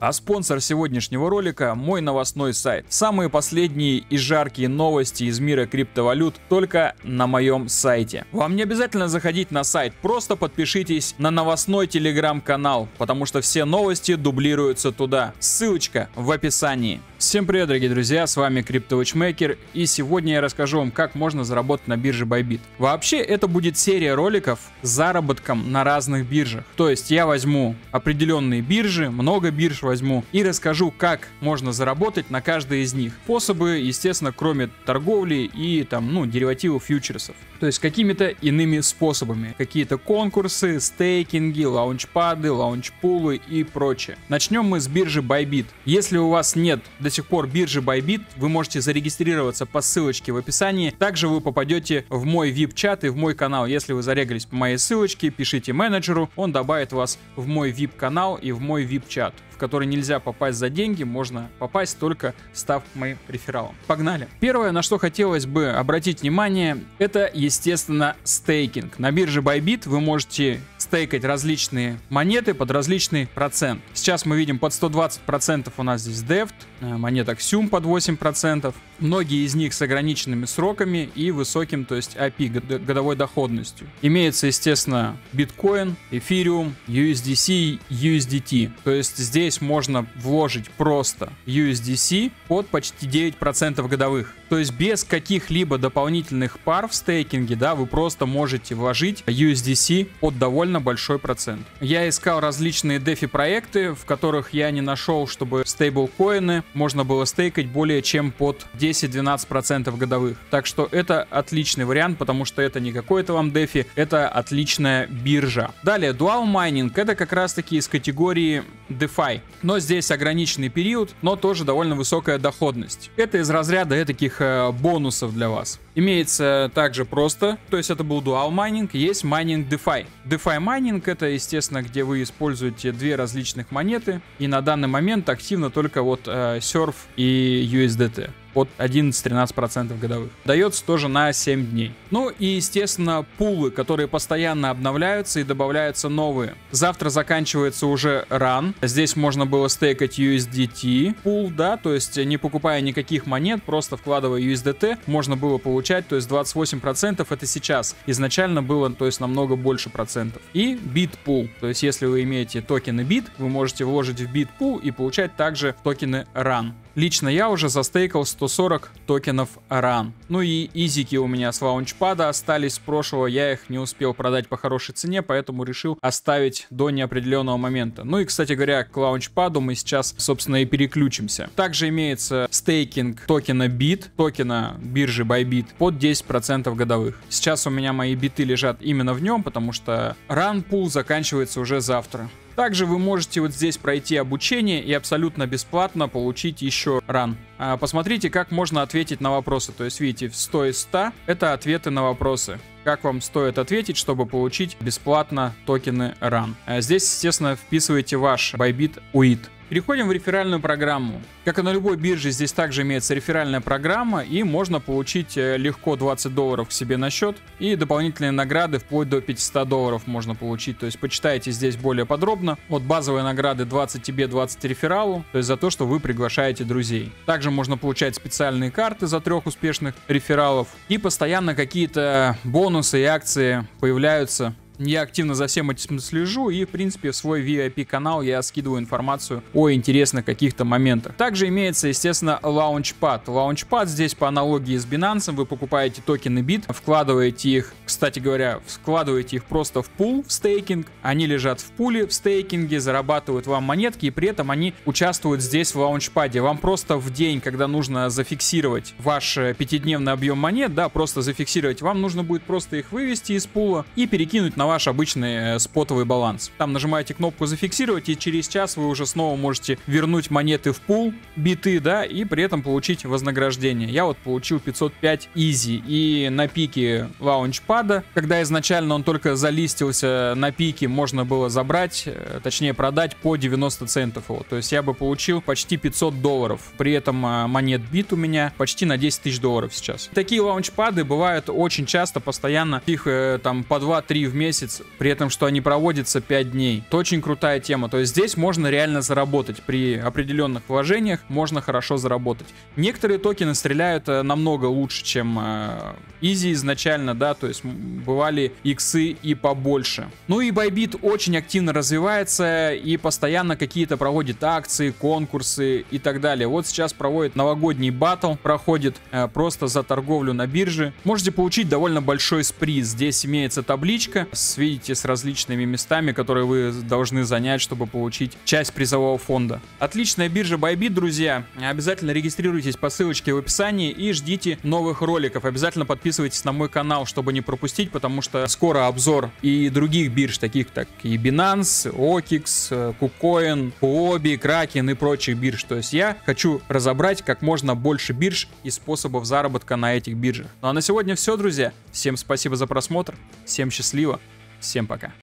А спонсор сегодняшнего ролика — мой новостной сайт. Самые последние и жаркие новости из мира криптовалют только на моем сайте. Вам не обязательно заходить на сайт, просто подпишитесь на новостной телеграм-канал, потому что все новости дублируются туда. Ссылочка в описании. Всем привет, дорогие друзья, с вами CryptoWatchmaker, и сегодня я расскажу вам, как можно заработать на бирже Bybit. Вообще, это будет серия роликов с заработком на разных биржах. То есть я возьму определенные биржи, много бирж возьму, и расскажу, как можно заработать на каждой из них. Способы, естественно, кроме торговли и деривативов, фьючерсов. То есть какими-то иными способами. Какие-то конкурсы, стейкинги, лаунчпады, лаунчпулы и прочее. Начнем мы с биржи Bybit. Если у вас нет до сих пор биржи Bybit, вы можете зарегистрироваться по ссылочке в описании. Также вы попадете в мой VIP-чат и в мой канал. Если вы зарегались по моей ссылочке, пишите менеджеру, он добавит вас в мой VIP-канал и в мой VIP-чат, в который нельзя попасть за деньги, можно попасть только став моим рефералом. Погнали! Первое, на что хотелось бы обратить внимание, это, естественно, стейкинг. На бирже Bybit вы можете стейкать различные монеты под различный процент. Сейчас мы видим под 120% у нас здесь DEFT, монета Xume под 8%. Многие из них с ограниченными сроками и высоким, то есть API, годовой доходностью. Имеется, естественно, биткоин, эфириум, USDC, USDT. То есть здесь можно вложить просто USDC под почти 9% годовых. То есть без каких-либо дополнительных пар в стейкинге, вы просто можете вложить USDC под довольно большой процент. Я искал различные DeFi проекты, в которых я не нашел, чтобы стейблкоины можно было стейкать более чем под 10-12% годовых. Так что это отличный вариант, потому что это не какой-то вам DeFi, это отличная биржа. Далее, Dual Mining, это как раз таки из категории DeFi. Но здесь ограниченный период, но тоже довольно высокая доходность. Это из разряда таких бонусов для вас. Имеется также просто, то есть это был Dual Mining, есть майнинг DeFi. DeFi майнинг — это, естественно, где вы используете две различных монеты, и на данный момент активно только Surf и USDT. Под 11-13% годовых. Дается тоже на 7 дней. Ну и, естественно, пулы, которые постоянно обновляются и добавляются новые. Завтра заканчивается уже Run. Здесь можно было стейкать USDT пул, то есть не покупая никаких монет, просто вкладывая USDT, можно было получать, то есть 28% это сейчас. Изначально было, то есть намного больше процентов. И Bit Pool, то есть если вы имеете токены Bit, вы можете вложить в Bit Pool и получать также токены Run. Лично я уже застейкал 140 токенов Run. Ну и изики у меня с лаунчпада остались с прошлого, я их не успел продать по хорошей цене, поэтому решил оставить до неопределенного момента. Ну и, кстати говоря, к лаунчпаду мы сейчас, собственно, и переключимся. Также имеется стейкинг токена BIT, токена биржи Bybit под 10% годовых. Сейчас у меня мои биты лежат именно в нем, потому что Run Pool заканчивается уже завтра. Также вы можете здесь пройти обучение и абсолютно бесплатно получить еще Run. Посмотрите, как можно ответить на вопросы. То есть, видите, 100 из 100 это ответы на вопросы. Как вам стоит ответить, чтобы получить бесплатно токены Run. Здесь, естественно, вписываете ваш Bybit UID. Переходим в реферальную программу. Как и на любой бирже, здесь также имеется реферальная программа, и можно получить легко $20 к себе на счет, и дополнительные награды вплоть до $500 можно получить. То есть почитайте здесь более подробно. Вот базовые награды 20 тебе, 20 рефералу, то есть за то, что вы приглашаете друзей. Также можно получать специальные карты за 3 успешных рефералов, и постоянно какие-то бонусы и акции появляются. Я активно за всем этим слежу, и в принципе в свой VIP-канал я скидываю информацию о интересных каких-то моментах. Также имеется, естественно, лаунчпад. Лаунчпад здесь по аналогии с Binance. Вы покупаете токены BIT, вкладываете их, кстати говоря, вкладываете их просто в пул, в стейкинг. Они лежат в пуле, в стейкинге, зарабатывают вам монетки, и при этом они участвуют здесь в лаунчпаде. Вам просто в день, когда нужно зафиксировать ваш 5-дневный объем монет, просто зафиксировать, вам нужно будет просто их вывести из пула и перекинуть на ваш обычный спотовый баланс. Там нажимаете кнопку зафиксировать, и через час вы уже снова можете вернуть монеты в пул, биты, и при этом получить вознаграждение. Я вот получил 505 easy, и на пике лаунчпада, когда изначально он только залистился на пике, можно было забрать, точнее продать по 90 центов его. То есть я бы получил почти $500. При этом монет бит у меня почти на $10 тысяч сейчас. Такие лаунчпады бывают очень часто, постоянно, их там по 2-3 в месяц месяц, при этом, что они проводятся 5 дней. Это очень крутая тема. То есть здесь можно реально заработать. При определенных вложениях можно хорошо заработать. Некоторые токены стреляют намного лучше, чем Easy изначально, да, то есть бывали иксы и побольше. Ну и Bybit очень активно развивается и постоянно какие-то проводит акции, конкурсы и так далее. Вот сейчас проводит новогодний баттл, проходит просто за торговлю на бирже. Можете получить довольно большой приз. Здесь имеется табличка, видите, с различными местами, которые вы должны занять, чтобы получить часть призового фонда. Отличная биржа Bybit, друзья. Обязательно регистрируйтесь по ссылочке в описании и ждите новых роликов. Обязательно подписывайтесь на мой канал, чтобы не пропустить, потому что скоро обзор и других бирж, таких как и Binance, OKX, KuCoin, Huobi, Kraken и прочих бирж. То есть я хочу разобрать как можно больше бирж и способов заработка на этих биржах. Ну а на сегодня все, друзья. Всем спасибо за просмотр, всем счастливо, всем пока.